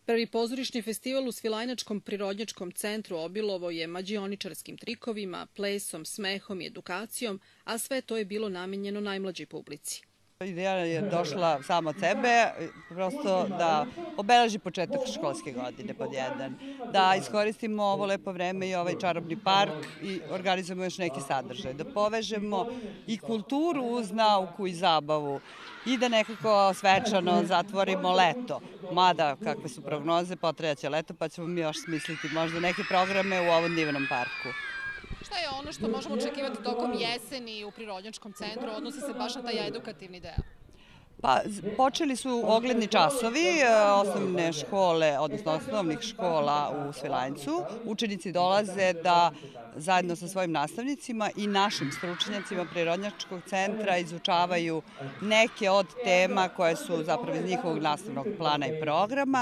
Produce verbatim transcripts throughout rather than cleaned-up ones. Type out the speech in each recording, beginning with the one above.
Prvi pozorišni festival u Svilajnačkom prirodnjačkom centru obilovao je mađioničarskim trikovima, plesom, smehom i edukacijom, a sve to je bilo namenjeno najmlađoj publici. Ideja je došla sama od sebe, prosto da obeleži početak školske godine pod jedan, da iskoristimo ovo lepo vreme i ovaj čarobni park i organizujemo još neki sadržaj, da povežemo i kulturu uz nauku i zabavu i da nekako svečano zatvorimo leto. Mada, kakve su prognoze, potrajaće leto pa ćemo mi još smisliti možda neke programe u ovom divnom parku. Šta je ono što možemo očekivati tokom jeseni u Prirodnjačkom centru? Odnosi se baš na taj edukativni deo. Pa, počeli su ogledni časovi osnovne škole, odnosno osnovnih škola u Svilajncu. Učenici dolaze da zajedno sa svojim nastavnicima i našim stručnjacima Prirodnjačkog centra izučavaju neke od tema koje su zapravo iz njihovog nastavnog plana i programa.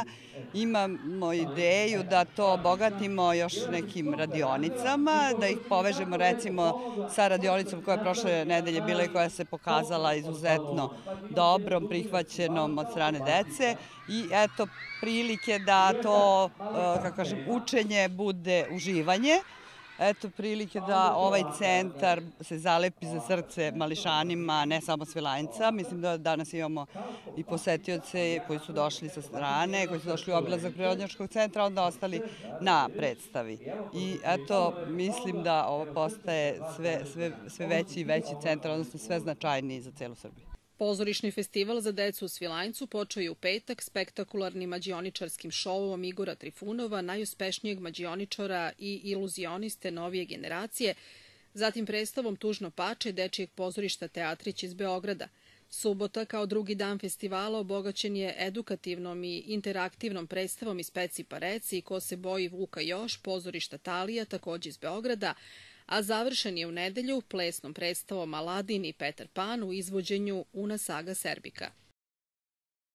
Imamo ideju da to obogatimo još nekim radionicama, da ih povežemo recimo sa radionicom koja je prošle nedelje bila i koja se pokazala izuzetno dobrom, prihvaćenom od strane dece i eto prilike da to, kako kažem, učenje bude uživanje. Eto prilike da ovaj centar se zalepi za srce mališanima, ne samo Svilajnca. Mislim da danas imamo i posetioce koji su došli sa strane, koji su došli u obilazak Prirodnjačkog centra, onda ostali na predstavi. I eto, mislim da ovo postaje sve, sve, sve veći i veći centar, odnosno sve značajniji za celu Srbiju. Pozorišni festival za decu u Svilajncu počeo je u petak spektakularnim mađioničarskim šovom Igora Trifunova, najuspešnijeg mađioničara i iluzioniste novije generacije, zatim predstavom Tužno pače dečijeg pozorišta Teatrić iz Beograda. Subota, kao drugi dan festivala, obogaćen je edukativnom i interaktivnom predstavom iz Peci pa reci, Ko se boji Vuka još, pozorišta Talija, takođe iz Beograda, a završen je u nedelju plesnom predstavom Aladin i Petar Pan u izvođenju Una Saga Serbika.